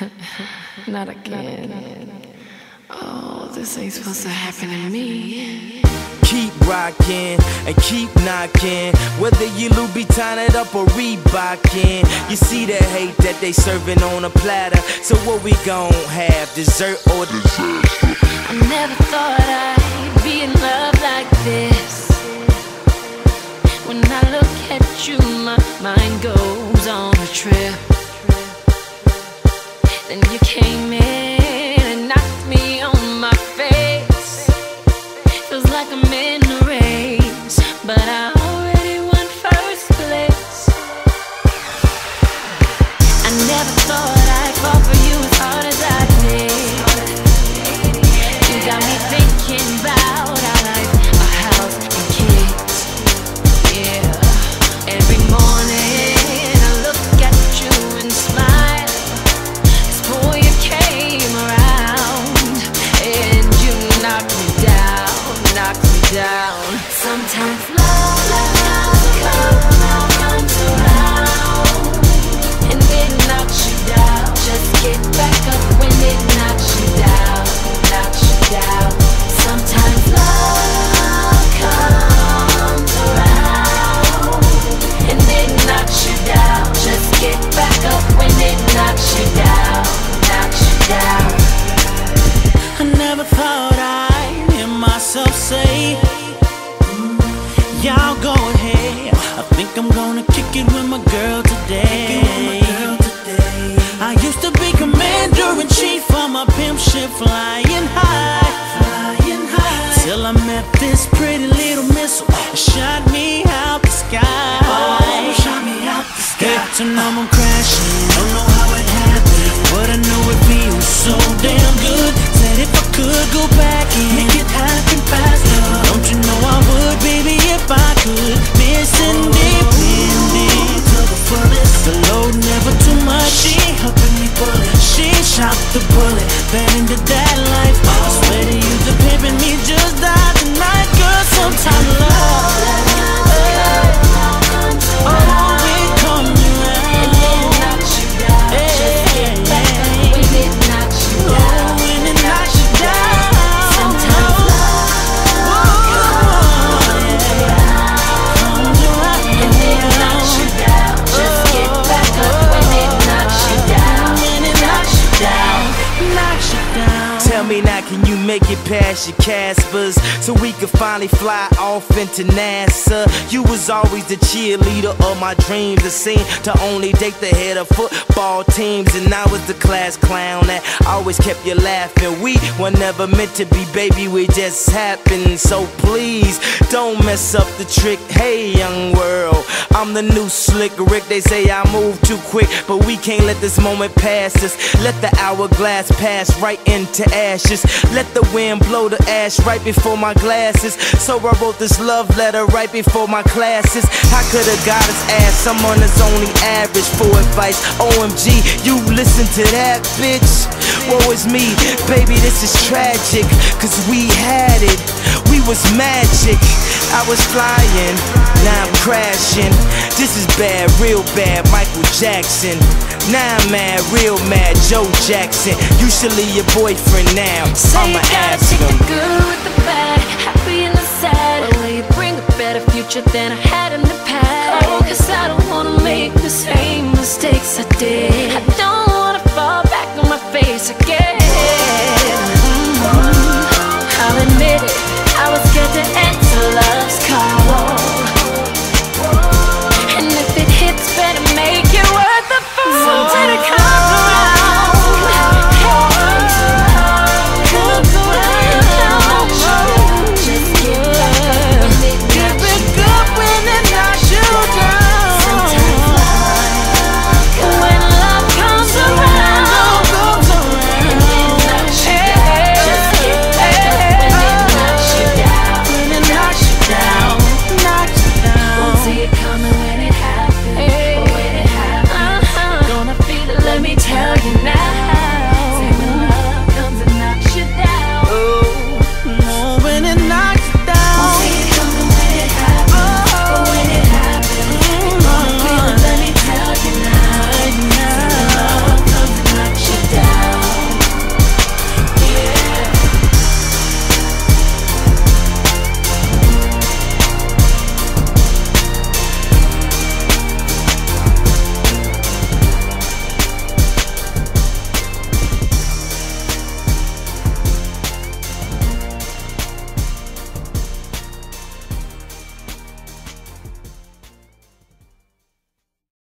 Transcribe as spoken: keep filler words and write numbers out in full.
Not again. Oh, this ain't supposed to happen to me. Keep rockin' and keep knockin', whether you vuittonin it up or reebokin. You see the hate that they serving on a platter, so what we gon' have, dessert or disaster? I never thought I'd be in love like this. When I look at you, my mind goes on a trip. Then you came in and knocked me on my face. Feels like I'm in a race, but I already won first place. I never thought I'd fall for you as hard as I did. You got me thinking about our life, a house and kids. Yeah, every morning I look at you and smile. This boy, you came around and you knocked me down, knocked me down. Sometimes love, love comes around and it knocks you down. Just get back up when it knocks you down, knocks you down. Sometimes love comes around and it knocks you down. Just get back up when it knocks you down, knocks you down. I never thought I'd hear myself say, y'all go ahead, I think I'm gonna kick it with my girl today. I used to be commander-in-chief of my pimp ship, flying high, flying high, till I met this pretty little missile that shot me out the sky. Oh, shot me out the sky. Hit to know I'm crashing, don't know how it happened, but I know it feels so damn good. Said if I could go back and make it happen faster, don't you know I would, baby, if I could. Miss independent to the fullest, the load never too much. She helping me bullet, she shot the bullet, fell into that life. I swear to you, the pimpin' me just died tonight, girl. Sometimes love, oh, it comes around and it knocks you down. Just get back up when it knocks you down, when it knocks you down. Sometimes love comes around and it knocks you down. Just get back up when it knocks you down, when it knocks you down, knocks you down. Tell me now, can you make it past your Caspers so we could finally fly off into NASA? You was always the cheerleader of my dreams, the scene to only date the head of football teams, and I was the class clown that always kept you laughing. We were never meant to be, baby, we just happened. So please don't mess up the trick. Hey, young world, I'm the new slick Rick. They say I move too quick, but we can't let this moment pass us. Let the hourglass pass right into ashes. Let the wind blow the ash right before my glasses. So I wrote this love letter right before my classes. I could've got his ass, someone that's only average for advice. O M G, you listen to that, bitch. Woe is me, baby, this is tragic, cause we had it, we was magic. I was flying, now I'm crashing. This is bad, real bad, Michael Jackson. Now I'm mad, real mad, Joe Jackson. You should leave your boyfriend now, I'ma ask him. Take the good with the bad, happy and the sad. But will you bring a better future than I had in the past? Oh, cause I don't wanna make the same mistakes I did. I